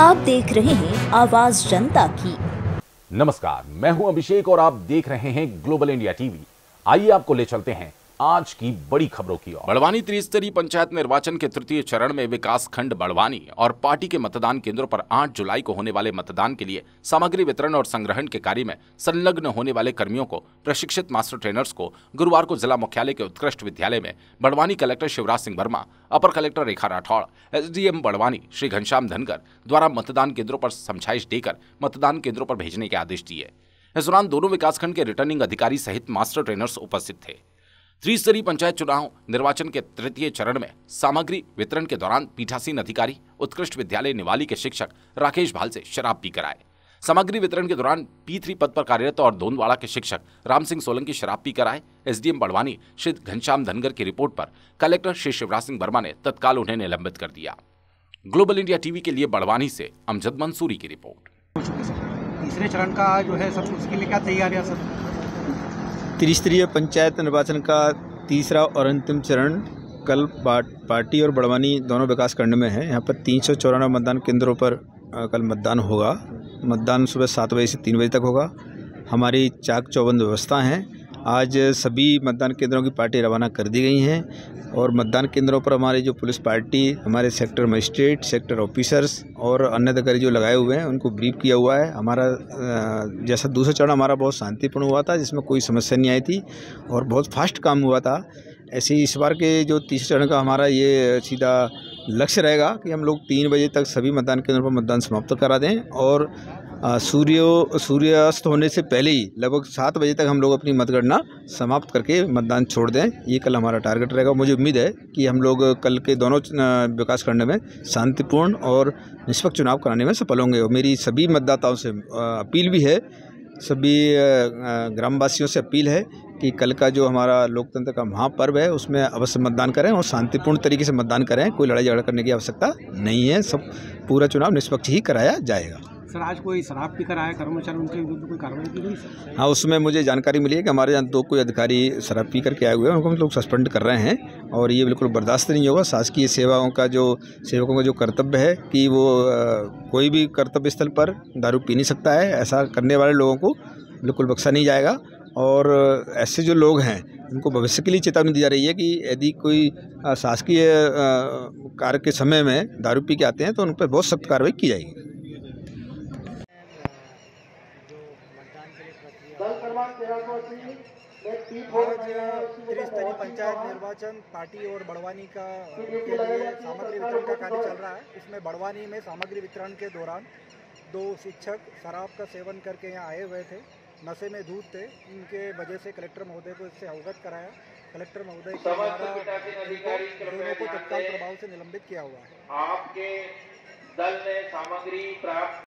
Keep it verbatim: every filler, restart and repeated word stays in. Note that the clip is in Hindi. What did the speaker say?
आप देख रहे हैं आवाज जनता की। नमस्कार, मैं हूं अभिषेक और आप देख रहे हैं ग्लोबल इंडिया टीवी। आइए आपको ले चलते हैं आज की बड़ी खबरों की ओर। बड़वानी त्रिस्तरीय पंचायत निर्वाचन के तृतीय चरण में विकास खंड बड़वानी और पार्टी के मतदान केंद्रों पर आठ जुलाई को होने वाले मतदान के लिए सामग्री वितरण और संग्रहण के कार्य में संलग्न होने वाले कर्मियों को प्रशिक्षित मास्टर ट्रेनर्स को गुरुवार को जिला मुख्यालय के उत्कृष्ट विद्यालय में बड़वानी कलेक्टर शिवराज सिंह वर्मा, अपर कलेक्टर रेखा राठौड़, एसडीएम बड़वानी श्री घनश्याम धनगर द्वारा मतदान केंद्रों पर समझाइश देकर मतदान केंद्रों पर भेजने के आदेश दिए। इस दौरान दोनों विकासखंड के रिटर्निंग अधिकारी सहित मास्टर ट्रेनर्स उपस्थित थे। त्रिस्तरीय पंचायत चुनाव निर्वाचन के तृतीय चरण में सामग्री वितरण के दौरान पीठासीन अधिकारी उत्कृष्ट विद्यालय निवाली के शिक्षक राकेश भाल से शराब पीकर आए। सामग्री वितरण के दौरान पी थ्री पद पर कार्यरत और दोनवाड़ा के शिक्षक राम सिंह सोलंकी शराब पीकर आए। एसडीएम बड़वानी श्री घनश्याम धनगर की रिपोर्ट पर कलेक्टर श्री शिवराज सिंह वर्मा ने तत्काल उन्हें निलंबित कर दिया। ग्लोबल इंडिया टीवी के लिए बड़वानी से अमजद मंसूरी की रिपोर्ट। तीसरे चरण का जो है सब उसके लिए क्या तैयारियां सर? त्रिस्तरीय पंचायत निर्वाचन का तीसरा और अंतिम चरण कल पार्टी और बड़वानी दोनों विकास खंड में है। यहाँ पर तीन सौ चौरानवे मतदान केंद्रों पर कल मतदान होगा। मतदान सुबह सात बजे से तीन बजे तक होगा। हमारी चाक चौबंद व्यवस्था हैं। आज सभी मतदान केंद्रों की पार्टी रवाना कर दी गई हैं और मतदान केंद्रों पर हमारी जो पुलिस पार्टी, हमारे सेक्टर मजिस्ट्रेट, सेक्टर ऑफिसर्स और अन्य अधिकारी जो लगाए हुए हैं उनको ब्रीफ किया हुआ है। हमारा जैसा दूसरा चरण हमारा बहुत शांतिपूर्ण हुआ था, जिसमें कोई समस्या नहीं आई थी और बहुत फास्ट काम हुआ था। ऐसे ही इस बार के जो तीसरे चरण का हमारा ये सीधा लक्ष्य रहेगा कि हम लोग तीन बजे तक सभी मतदान केंद्रों पर मतदान समाप्त करा दें और सूर्य सूर्यास्त होने से पहले ही लगभग सात बजे तक हम लोग अपनी मतगणना समाप्त करके मतदान छोड़ दें। ये कल हमारा टारगेट रहेगा। मुझे उम्मीद है कि हम लोग कल के दोनों विकास खंड में शांतिपूर्ण और निष्पक्ष चुनाव कराने में सफल होंगे। और मेरी सभी मतदाताओं से अपील भी है, सभी ग्रामवासियों से अपील है कि कल का जो हमारा लोकतंत्र का महापर्व है उसमें अवश्य मतदान करें और शांतिपूर्ण तरीके से मतदान करें। कोई लड़ाई झगड़ा करने की आवश्यकता नहीं है। सब पूरा चुनाव निष्पक्ष ही कराया जाएगा। सर, आज कोई शराब पीकर आया कर्मचारी, उनके विरुद्ध कोई कार्रवाई की गई सर? हाँ, उसमें मुझे जानकारी मिली है कि हमारे यहाँ दो कोई अधिकारी शराब पी करके आए हुए हैं, उनको हम लोग सस्पेंड कर रहे हैं और ये बिल्कुल बर्दाश्त नहीं होगा। शासकीय सेवाओं का जो सेवकों का जो कर्तव्य है कि वो आ, कोई भी कर्तव्य स्थल पर दारू पी नहीं सकता है। ऐसा करने वाले लोगों को बिल्कुल बख्शा नहीं जाएगा और ऐसे जो लोग हैं उनको भविष्य के लिए चेतावनी दी जा रही है कि यदि कोई शासकीय कार्य के समय में दारू पी के आते हैं तो उन पर बहुत सख्त कार्रवाई की जाएगी। त्रिस्तरीय पंचायत निर्वाचन पार्टी और बड़वानी का के लिए सामग्री वितरण का कार्य चल रहा है। इसमें बड़वानी में सामग्री वितरण के दौरान दो शिक्षक शराब का सेवन करके यहाँ आए हुए थे, नशे में धूत थे। इनके वजह से कलेक्टर महोदय को इससे अवगत कराया। कलेक्टर महोदय के द्वारा दोनों को तत्काल प्रभाव से निलंबित किया हुआ है। आपके दल ने सामग्री प्राप्त